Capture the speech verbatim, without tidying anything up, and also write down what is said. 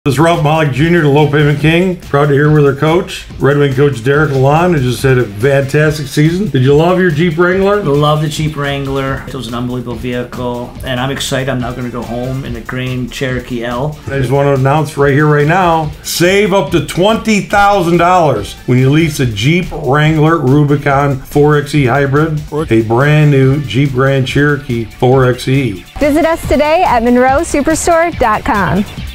This is Ralph Mollick Junior, the Low Payment King. Proud to hear with our coach, Red Wing coach Derek Lalonde, who just had a fantastic season. Did you love your Jeep Wrangler? Love the Jeep Wrangler. It was an unbelievable vehicle, and I'm excited. I'm now going to go home in the green Cherokee L. I just want to announce right here, right now, save up to twenty thousand dollars when you lease a Jeep Wrangler Rubicon four X E Hybrid or a brand new Jeep Grand Cherokee four X E. Visit us today at Monroe Superstore dot com.